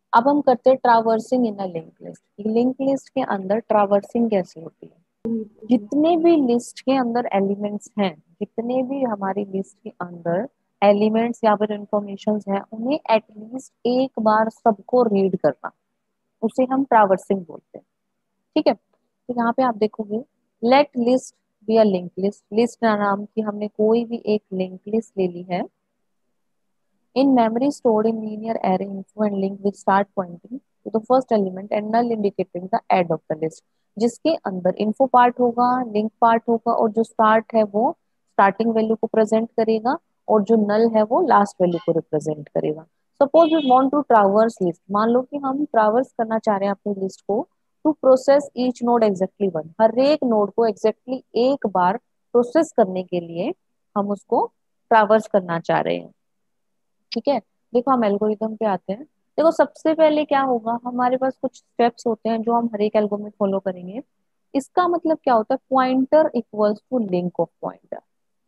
अब हम करते हैं traversing in a link list. Link list के अंदर ट्रावर्सिंग कैसे होती है? जितने भी लिस्ट के अंदर एलिमेंट्स हैं, जितने भी हमारी लिस्ट के अंदर एलिमेंट्स या फिर इंफॉर्मेशन है, उन्हें एटलीस्ट एक बार सबको रीड करना, उसे हम ट्रावर्सिंग बोलते हैं। ठीक है, तो यहाँ पे आप देखोगे, let list be a link list. List नाम की हमने कोई भी एक लिंक लिस्ट ले ली है। In memory stored in linear array info and link which start pointing to the first element and null indicating the end of the list, जिसके अंदर info पार्ट होगा, लिंक पार्ट होगा, और जो स्टार्ट है वो स्टार्टिंग वैल्यू को present करेगा, और जो नल है वो लास्ट वैल्यू को रिप्रेजेंट करेगा। Suppose we want to traverse list, मान लो कि हम ट्रावर्स करना चाह रहे हैं अपनी लिस्ट को, to process each node exactly one, हर एक नोड को एग्जैक्टली एक बार प्रोसेस करने के लिए हम उसको ट्रावर्स करना चाह रहे हैं। ठीक है, देखो हम एल्गोरिदम पे आते हैं। देखो सबसे पहले क्या होगा, हमारे पास कुछ स्टेप्स होते हैं जो हम हर एक एल्गो में फॉलो करेंगे। इसका मतलब क्या होता है, pointer equals to link of pointer.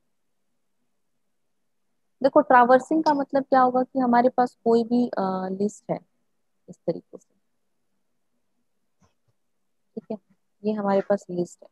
देखो ट्रावर्सिंग का मतलब क्या होगा कि हमारे पास कोई भी लिस्ट है इस तरीके से। ठीक है, ये हमारे पास लिस्ट है।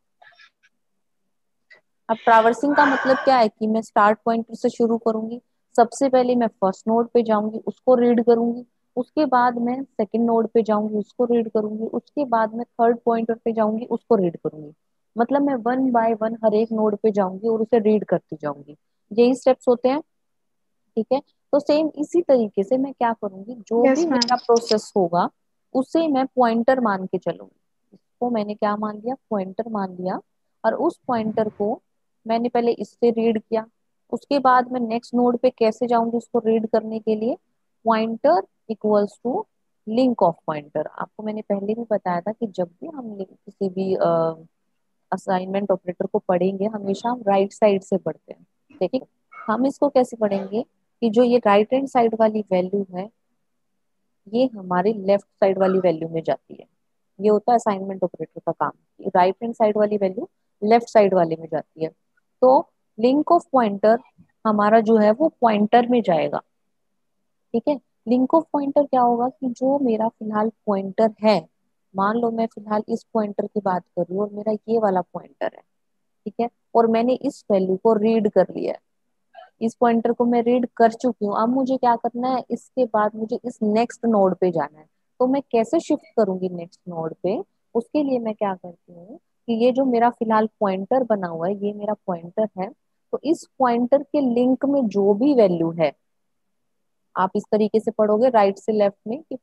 अब ट्रावर्सिंग का मतलब क्या है कि मैं स्टार्ट पॉइंटर से शुरू करूंगी। सबसे पहले मैं फर्स्ट नोड पे जाऊंगी, उसको रीड करूंगी। उसके बाद मैं सेकंड नोड पे जाऊंगी, उसको रीड करूंगी। उसके बाद मैं थर्ड पॉइंटर पे जाऊंगी, उसको रीड करूंगी। मतलब मैं वन बाय वन हर एक नोड पे जाऊंगी और उसे रीड करती जाऊंगी। यही स्टेप्स होते हैं। ठीक है, तो सेम इसी तरीके से मैं क्या करूंगी, जो भी यस मैम। मेरा प्रोसेस होगा उसे मैं पॉइंटर मान के चलूंगी। इसको मैंने क्या मान लिया, पॉइंटर मान लिया। और उस पॉइंटर को मैंने पहले इससे रीड किया। उसके बाद मैं नेक्स्ट नोड पे कैसे जाऊंगी उसको रीड करने के लिए, pointer equals to link of pointer. आपको मैंने पहले भी बताया था कि जब भी हम किसी भी असाइनमेंट ऑपरेटर को पढ़ेंगे, हमेशा हम राइट साइड से पढ़ते हैं। देखिए हम इसको कैसे पढ़ेंगे कि जो ये राइट हैंड साइड वाली वैल्यू है, ये हमारी लेफ्ट साइड वाली वैल्यू में जाती है। ये होता है असाइनमेंट ऑपरेटर का काम, राइट हैंड साइड वाली वैल्यू लेफ्ट साइड वाले में जाती है। तो लिंक ऑफ पॉइंटर हमारा जो है वो पॉइंटर में जाएगा। ठीक है, लिंक ऑफ पॉइंटर क्या होगा कि जो मेरा फिलहाल पॉइंटर है, मान लो मैं फिलहाल इस पॉइंटर की बात कर रही हूँ और मेरा ये वाला पॉइंटर है। ठीक है, और मैंने इस वैल्यू को रीड कर लिया है, इस पॉइंटर को मैं रीड कर चुकी हूँ। अब मुझे क्या करना है, इसके बाद मुझे इस नेक्स्ट नोड पे जाना है। तो मैं कैसे शिफ्ट करूंगी नेक्स्ट नोड पे, उसके लिए मैं क्या करती हूँ कि ये जो मेरा फिलहाल पॉइंटर बना हुआ है, ये मेरा पॉइंटर है। तो इस पॉइंटर के लिंक में जो भी वैल्यू है, आप इस तरीके से पढ़ोगे राइट से लेफ्ट में कि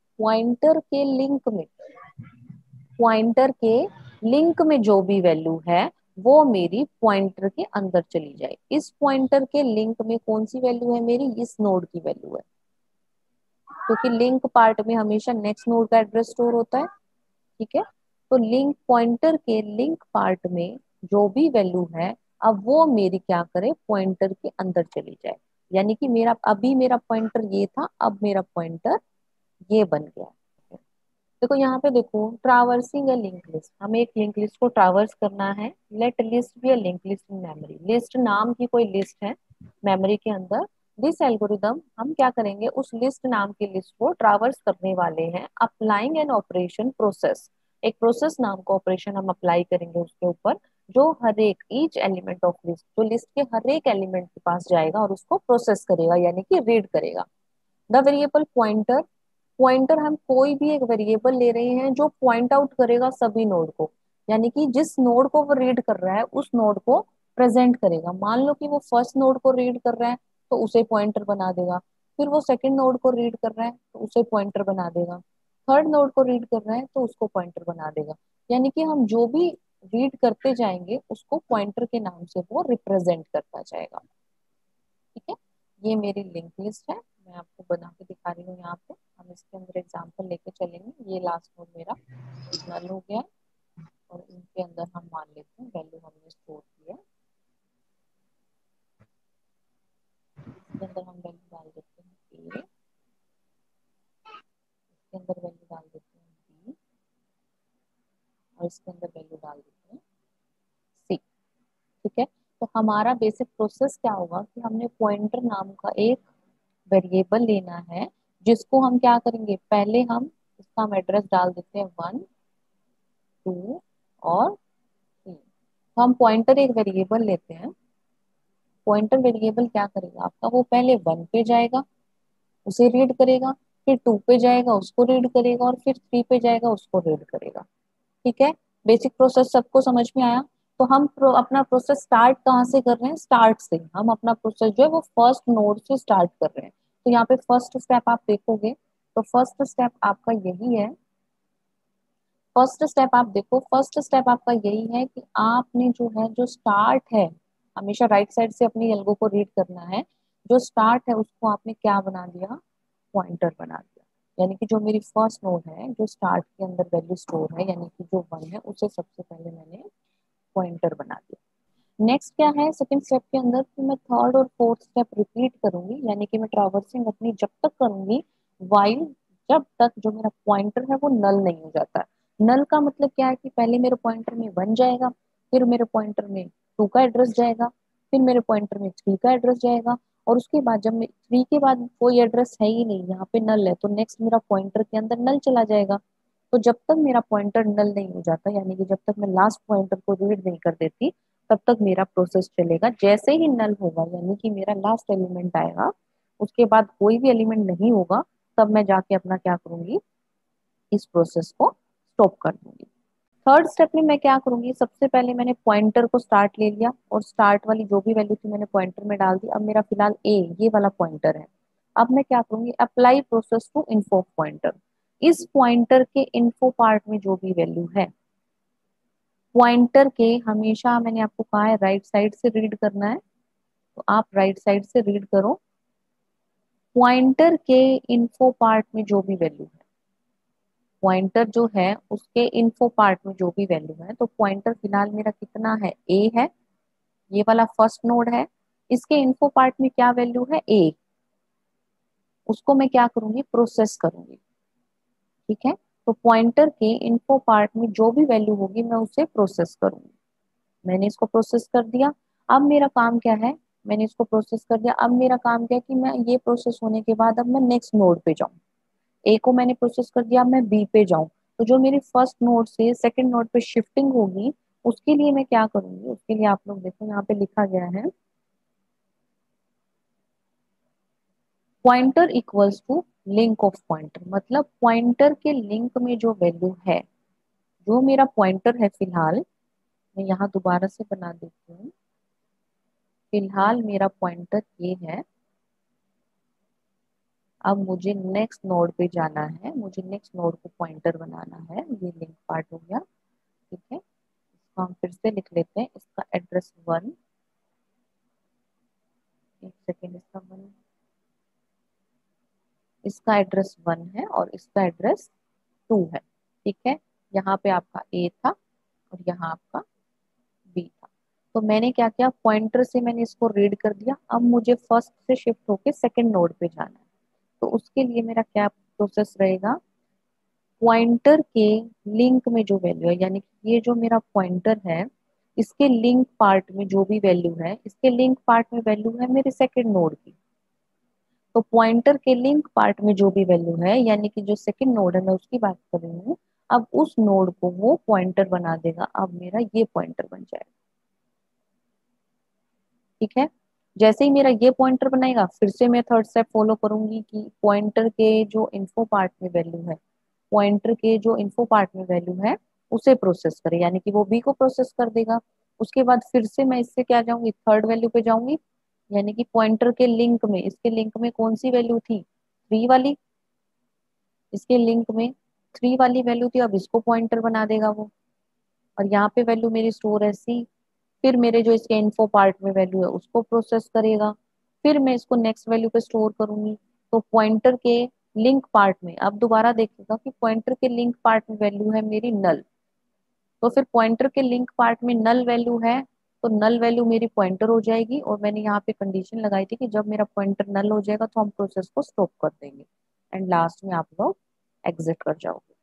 पॉइंटर के लिंक में जो भी वैल्यू है वो मेरी पॉइंटर के अंदर चली जाए। इस पॉइंटर के लिंक में कौन सी वैल्यू है, मेरी इस नोड की वैल्यू है, क्योंकि लिंक पार्ट में हमेशा नेक्स्ट नोड का एड्रेस स्टोर होता है। ठीक है, तो लिंक पॉइंटर के लिंक पार्ट में जो भी वैल्यू है, अब वो मेरी क्या करे, पॉइंटर के अंदर चली जाए। यानी कि मेरा अभी मेरा पॉइंटर ये था, अब मेरा पॉइंटर ये बन गया। देखो यहाँ पे देखो, ट्रावर्सिंग अ लिंक लिस्ट, हमें एक लिंक लिस्ट को ट्रावर्स करना है। Let list be a link list in memory, list नाम की कोई लिस्ट है मेमोरी के अंदर। दिस एल्गोरिदम, हम क्या करेंगे, उस लिस्ट नाम की लिस्ट को ट्रावर्स करने वाले हैं अप्लाइंग एन ऑपरेशन प्रोसेस। एक प्रोसेस नाम का ऑपरेशन हम अप्लाई करेंगे उसके ऊपर, जो हर एक ईच एलिमेंट ऑफ लिस्ट, जो लिस्ट के हर एक एलिमेंट के पास जाएगा और उसको प्रोसेस करेगा, यानी कि रीड करेगा। द वेरिएबल पॉइंटर, पॉइंटर हम कोई भी एक वेरिएबल ले रहे हैं जो पॉइंट आउट करेगा सभी नोड को, यानी कि जिस नोड को वो रीड कर रहा है उस नोड को प्रेजेंट करेगा। मान लो कि वो फर्स्ट नोड को रीड कर रहा है तो उसे पॉइंटर बना देगा। फिर वो सेकंड नोड को रीड कर रहा है तो उसे पॉइंटर बना देगा। थर्ड नोड को रीड कर रहा है तो उसको पॉइंटर बना देगा। यानी कि हम जो भी रीड करते जाएंगे उसको पॉइंटर के नाम से वो रिप्रेजेंट करता जाएगा। ठीक है, ये मेरी लिंक लिस्ट है, मैं आपको बना के दिखा रही हूँ। यहाँ पे हम इसके अंदर एग्जांपल लेके चलेंगे। ये लास्ट नोड मेरा नल हो गया है, और इनके अंदर हम मान लेते हैं वैल्यू हमने स्टोर की है। इसके अंदर हम वैल्यू डाल देते हैं ए, इसके अंदर वैल्यू डाल देते हैं बी, और इसके अंदर वैल्यू डाल देते हैं सी। ठीक है, तो हमारा बेसिक प्रोसेस क्या होगा कि हमने पॉइंटर नाम का एक वेरिएबल लेना है, जिसको हम क्या करेंगे, पहले हम इसका हम एड्रेस डाल देते हैं 1 2 और 3। तो हम पॉइंटर एक वेरिएबल लेते हैं। पॉइंटर वेरिएबल क्या करेगा आपका, वो पहले 1 पे जाएगा, उसे रीड करेगा, फिर 2 पे जाएगा, उसको रीड करेगा, और फिर 3 पे जाएगा, उसको रीड करेगा। ठीक है, बेसिक प्रोसेस सबको समझ में आया। तो हम अपना प्रोसेस स्टार्ट कहाँ से कर रहे हैं, स्टार्ट से। हम अपना प्रोसेस जो है वो फर्स्ट नोड से स्टार्ट कर रहे हैं। तो यहाँ पे फर्स्ट स्टेप आप देखोगे तो फर्स्ट स्टेप आपका यही है। फर्स्ट स्टेप आप देखो, फर्स्ट स्टेप आपका यही है कि आपने जो है, जो स्टार्ट है, हमेशा राइट साइड से अपनी एल्गो को रीड करना है। जो स्टार्ट है उसको आपने क्या बना दिया, पॉइंटर बना दिया। यानी कि जो मेरी फर्स्ट नोड है, जो स्टार्ट के अंदर वैल्यू स्टोर है, यानी कि जो 1 है, उसे सबसे पहले मैंने पॉइंटर बना दिया। नेक्स्ट क्या है सेकंड स्टेप के अंदर, कि मैं थर्ड और फोर्थ स्टेप रिपीट करूंगी, यानी कि मैं ट्रैवर्सिंग अपनी जब तक करूंगी, वाइल जब तक जो मेरा पॉइंटर है वो नल नहीं हो जाता। नल का मतलब क्या है कि पहले मेरे पॉइंटर में 1 जाएगा, फिर मेरे पॉइंटर में 2 का एड्रेस जाएगा, फिर मेरे पॉइंटर में 3 का एड्रेस जाएगा, और उसके बाद जब मैं 3 के बाद कोई एड्रेस है ही नहीं, यहाँ पे नल है, तो नेक्स्ट मेरा पॉइंटर के अंदर नल चला जाएगा। तो जब तक मेरा पॉइंटर नल नहीं हो जाता, यानी कि जब तक मैं लास्ट पॉइंटर को रीड नहीं कर देती, तब तक मेरा प्रोसेस चलेगा। जैसे ही नल होगा, यानी कि मेरा लास्ट एलिमेंट आएगा, उसके बाद कोई भी एलिमेंट नहीं होगा, तब मैं जाके अपना क्या करूंगी, इस प्रोसेस को स्टॉप कर दूंगी। थर्ड स्टेप में मैं क्या करूंगी, सबसे पहले मैंने पॉइंटर को स्टार्ट ले लिया, और स्टार्ट वाली जो भी वैल्यू थी मैंने पॉइंटर में डाल दी। अब मेरा फिलहाल ये वाला पॉइंटर है। अब मैं क्या करूंगी, apply process to info pointer. इस पॉइंटर के इन्फो पार्ट में जो भी वैल्यू है, पॉइंटर के हमेशा मैंने आपको कहा है राइट साइड से रीड करना है, तो आप राइट साइड से रीड करो। पॉइंटर के इन्फो पार्ट में जो भी वैल्यू है, पॉइंटर जो है उसके इन्फो पार्ट में जो भी वैल्यू है, तो पॉइंटर फिलहाल मेरा कितना है, ए है, ये वाला फर्स्ट नोड है। इसके इन्फो पार्ट में क्या वैल्यू है, ए। उसको मैं क्या करूंगी, प्रोसेस करूंगी। ठीक है, तो पॉइंटर के इन्फो पार्ट में जो भी वैल्यू होगी मैं उसे प्रोसेस करूंगी। मैंने इसको प्रोसेस कर दिया। अब मेरा काम क्या है, मैंने इसको प्रोसेस कर दिया, अब मेरा काम क्या है कि मैं ये प्रोसेस होने के बाद अब मैं नेक्स्ट नोड पे जाऊं। ए को मैंने प्रोसेस कर दिया, अब मैं बी पे जाऊं। तो जो मेरी फर्स्ट नोड से सेकंड नोड पे शिफ्टिंग होगी, उसके लिए मैं क्या करूंगी, उसके लिए आप लोग देखो यहाँ पे लिखा गया है, pointer equals to link of pointer. मतलब पॉइंटर के लिंक में जो वैल्यू है, जो मेरा पॉइंटर है फिलहाल, मैं यहाँ दोबारा से बना देती हूँ। फिलहाल मेरा पॉइंटर ये है। अब मुझे नेक्स्ट नोड पे जाना है, मुझे नेक्स्ट नोड को पॉइंटर बनाना है। ये लिंक पार्ट हो गया। ठीक है, इसको हम फिर से लिख लेते हैं। इसका एड्रेस 1, एक सेकेंड, इसका एड्रेस 1 है और इसका एड्रेस 2 है। ठीक है, यहाँ पे आपका ए था और यहाँ आपका बी था। तो मैंने क्या किया, पॉइंटर से मैंने इसको रीड कर दिया। अब मुझे फर्स्ट से शिफ्ट होके सेकंड नोड पे जाना है। तो उसके लिए मेरा क्या प्रोसेस रहेगा, पॉइंटर के लिंक में जो वैल्यू है, यानी कि ये जो मेरा पॉइंटर है, इसके लिंक पार्ट में जो भी वैल्यू है, इसके लिंक पार्ट में वैल्यू है मेरे सेकंड नोड की। तो पॉइंटर के लिंक पार्ट में जो भी वैल्यू है, यानी कि जो सेकंड नोड है मैं उसकी बात कर रही हूँ, अब उस नोड को वो पॉइंटर बना देगा। अब मेरा ये पॉइंटर बन जाएगा। ठीक है, जैसे ही मेरा ये पॉइंटर बनाएगा, फिर से मैं थर्ड स्टेप फॉलो करूंगी कि पॉइंटर के जो इन्फो पार्ट में वैल्यू है, पॉइंटर के जो इन्फो पार्ट में वैल्यू है उसे प्रोसेस करे, यानी कि वो बी को प्रोसेस कर देगा। उसके बाद फिर से मैं इससे क्या जाऊंगी, थर्ड वैल्यू पे जाऊंगी, यानी कि पॉइंटर के लिंक में, इसके लिंक में कौन सी वैल्यू थी, 3 वाली। इसके लिंक में 3 वाली वैल्यू थी, अब इसको पॉइंटर बना देगा वो। और यहाँ पे वैल्यू मेरी स्टोर है सी। फिर मेरे जो इसके इन्फो पार्ट में वैल्यू है उसको प्रोसेस करेगा। फिर मैं इसको नेक्स्ट वैल्यू पे स्टोर करूंगी। तो पॉइंटर के लिंक पार्ट में अब दोबारा देखिएगा कि पॉइंटर के लिंक पार्ट में वैल्यू है मेरी नल। तो फिर पॉइंटर के लिंक पार्ट में नल वैल्यू है, तो नल वैल्यू मेरी पॉइंटर हो जाएगी। और मैंने यहाँ पे कंडीशन लगाई थी कि जब मेरा पॉइंटर नल हो जाएगा तो हम प्रोसेस को स्टॉप कर देंगे, एंड लास्ट में आप लोग एग्जिट कर जाओगे।